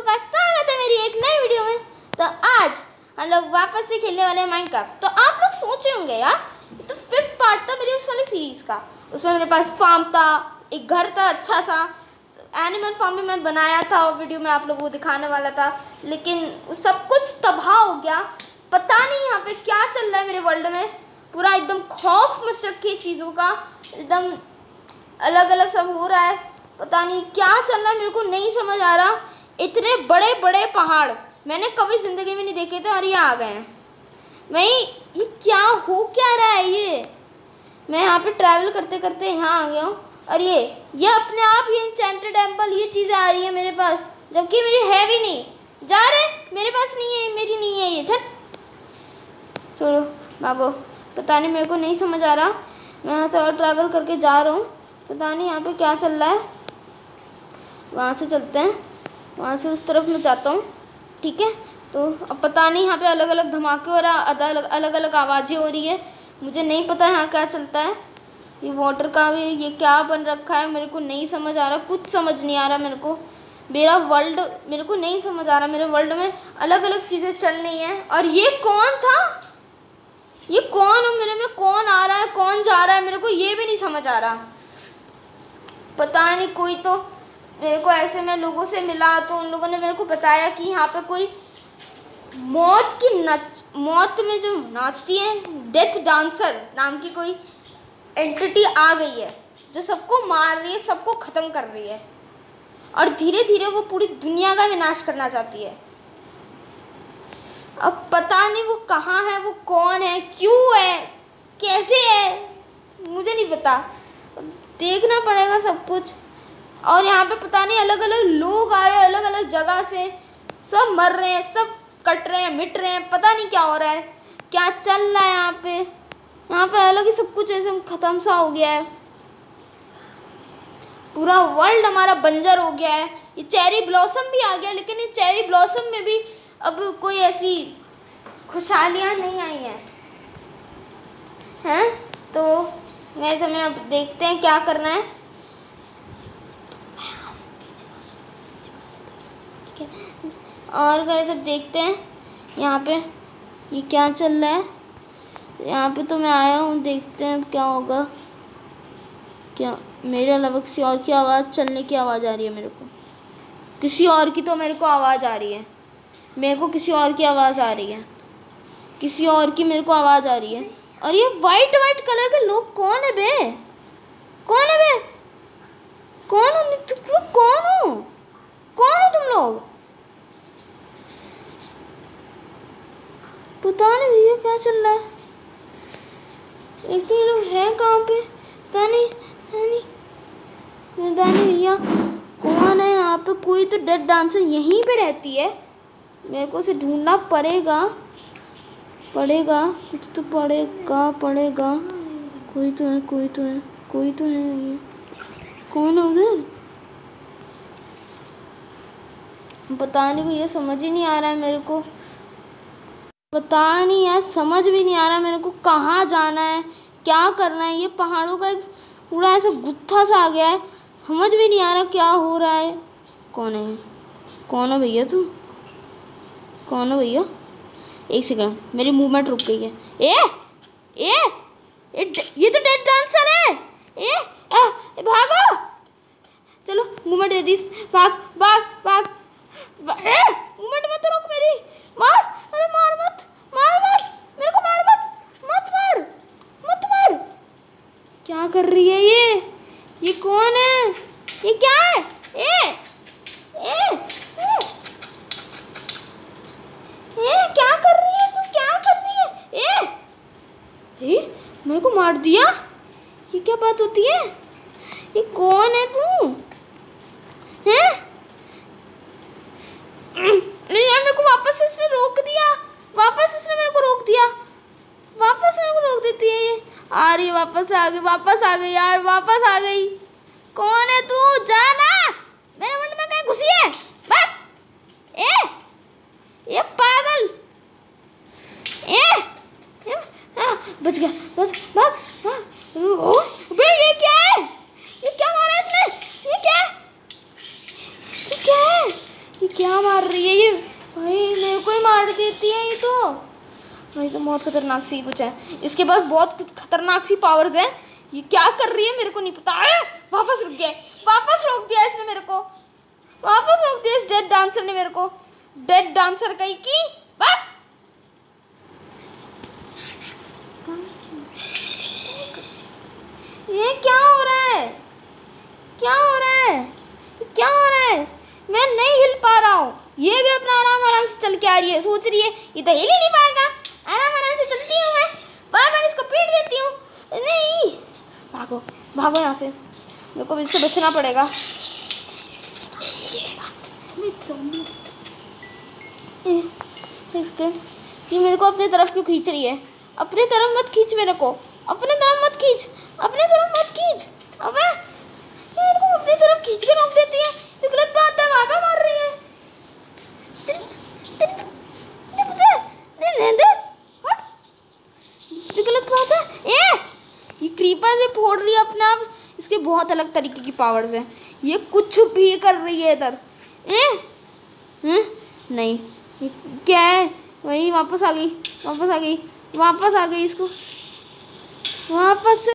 लोगों का स्वागत है मेरी एक नई वीडियो में। तो आज हम लोग वापस से खेलने वाले हैं माइनक्राफ्ट। तो आप लोग सोच रहे होंगे यार, तो 5th पार्ट था मेरी उस वाली सीरीज का। उसमें मेरे पास फार्म था, एक घर था अच्छा सा, एनिमल फार्म भी मैं बनाया था और वीडियो में आप लोगों को दिखाने वाला था, लेकिन सब कुछ तबाह हो गया। पता नहीं यहाँ पे क्या चल रहा है मेरे वर्ल्ड में, पूरा एकदम खौफ मच रखी है चीज़ों का, एकदम अलग अलग सब हो रहा है। पता नहीं क्या चल रहा है, मेरे को नहीं समझ आ रहा। इतने बड़े बड़े पहाड़ मैंने कभी ज़िंदगी में नहीं देखे थे और ये आ गए हैं। ये क्या हो क्या रहा है ये। मैं यहाँ पे ट्रैवल करते करते यहाँ आ गया हूँ और ये अपने आप ही एन्चेंटेड एप्पल ये चीज़ें आ रही है मेरे पास, जबकि मेरी है भी नहीं। जा रहे मेरे पास नहीं है, मेरी नहीं है ये। चल चलो भागो। पता नहीं, मेरे को नहीं समझ आ रहा। मैं यहाँ से और ट्रैवल करके जा रहा हूँ, पता नहीं यहाँ पे क्या चल रहा है। वहाँ से चलते हैं, वहाँ से उस तरफ मैं जाता हूँ, ठीक है। तो अब पता नहीं यहाँ पे अलग अलग धमाके हो रहा है, अलग अलग आवाज़ें हो रही है, मुझे नहीं पता यहाँ क्या चलता है। ये वाटर का भी ये क्या बन रखा है, मेरे को नहीं समझ आ रहा, कुछ समझ नहीं आ रहा मेरे को। मेरा वर्ल्ड मेरे को नहीं समझ आ रहा, मेरे वर्ल्ड में अलग अलग चीज़ें चल रही हैं। और ये कौन था, ये कौन है, मेरे में कौन आ रहा है कौन जा रहा है, मेरे को ये भी नहीं समझ आ रहा। पता नहीं, कोई तो मेरे को ऐसे में लोगों से मिला तो उन लोगों ने मेरे को बताया कि यहाँ पे कोई मौत में जो नाचती है, डेथ डांसर नाम की कोई एंटिटी आ गई है जो सबको मार रही है, सबको ख़त्म कर रही है और धीरे धीरे वो पूरी दुनिया का विनाश करना चाहती है। अब पता नहीं वो कहाँ है, वो कौन है, क्यों है, कैसे है, मुझे नहीं पता। देखना पड़ेगा सब कुछ। और यहाँ पे पता नहीं अलग अलग लोग आ रहे हैं, अलग अलग जगह से, सब मर रहे हैं, सब कट रहे हैं, मिट रहे हैं, पता नहीं क्या हो रहा है, क्या चल रहा है यहाँ पे अलग ही सब कुछ ऐसे ख़त्म सा हो गया है। पूरा वर्ल्ड हमारा बंजर हो गया है। ये चेरी ब्लॉसम भी आ गया, लेकिन ये चेरी ब्लॉसम में भी अब कोई ऐसी खुशहालियाँ नहीं आई हैं। तो वैसे में अब देखते हैं क्या करना है। और वैसे देखते हैं यहाँ पे ये क्या चल रहा है। यहाँ पे तो मैं आया हूँ, देखते हैं क्या होगा। क्या मेरे अलावा किसी और की आवाज़, चलने की आवाज़ आ रही है मेरे को, किसी और की तो मेरे को आवाज़ आ रही है, मेरे को किसी और की आवाज़ आ रही है, किसी और की मेरे को आवाज़ आ रही है। और ये वाइट कलर के लोग कौन है बे, कौन है बे, कौन हो तुम लोग, कौन हो तुम लोग, पता नहीं भैया क्या चल रहा है। एक तो ये लोग हैं कहाँ पे, पता नहीं भैया कौन है यहाँ पे। कोई तो डेथ डांसर यहीं पे रहती है, मेरे को उसे ढूंढना पड़ेगा कुछ तो पड़ेगा। कोई तो है ये कौन है उधर, पता नहीं भैया, समझ ही नहीं आ रहा है मेरे को। पता नहीं यार, समझ भी नहीं आ रहा मेरे को कहाँ जाना है, क्या करना है। ये पहाड़ों का एक पूरा ऐसा गुत्था सा आ गया है, समझ भी नहीं आ रहा क्या हो रहा है। कौन हो भैया तुम, कौन हो भैया। एक सेकंड, मेरी मूवमेंट रुक गई है। ये तो डेथ डांसर है। भागो, चलो मूवमेंट दे दी, भाग। मूवमेंट मत रोक मेरी, मार, अरे मार मत मेरे को, मार मत मार। क्या कर रही है ये कौन है, ये क्या है, क्या कर रही है तू, क्या कर रही है। मेरे को मार दिया, ये क्या बात होती है, ये कौन है तू, हैं। नहीं यार, मेरे को वापस इसने रोक दिया, इसने मेरे को रोक दिया, वापस मेरे को रोक देती है ये। आ रही है, वापस आ गई यार, वापस आ गई। कौन है तू, जाना मेरे मुंड में कहीं घुसी है, भाग। ये पागल, बच गया, बस भाग। बे ये क्या है, ये क्या मारा इसने, ये क्या है, ये क्या मार रही है ये? भाई मेरे को ही मार देती है ये तो। भाई तो बहुत खतरनाक सी कुछ है, इसके पास बहुत खतरनाक सी पावर्स हैं। ये क्या कर रही है मेरे को नहीं पता है। वापस रुक गया, वापस रोक दिया इसने मेरे को, वापस रोक दिया इस डेड डांसर ने मेरे को। डेड डांसर कहीं की बात। ये क्या हो रहा है, क्या हो रहा है, क्या हो रहा है? मैं नहीं हिल पा रहा हूँ। ये भी अपना आराम आराम से चल के आ रही है, सोच रही है ये तो हिल ही नहीं पाएगा। आराम आराम से चलती हूँ मैं, बार बार इसको पीट देती हूँ। नहीं, भागो भागो यहाँ से, मेरे को इससे बचना पड़ेगा। ये मेरे को अपनी तरफ क्यों खींच रही है? अपनी तरफ मत खींच मेरे को, अपनी तरफ मत खींच, अपनी तरफ मत खींच। अबे ये मेरे को अपनी तरफ खींच के रोक देती है, तो गलत बात है। वापस मार रही है। गलत बात है। ये क्रीपर भी फोड़ रही है अपने आप। इसके बहुत अलग तरीके की पावर्स हैं। ये कुछ भी कर रही है इधर। नहीं, ये क्या है? वही वापस आ गई, वापस आ गई, वापस आ गई इसको वापस।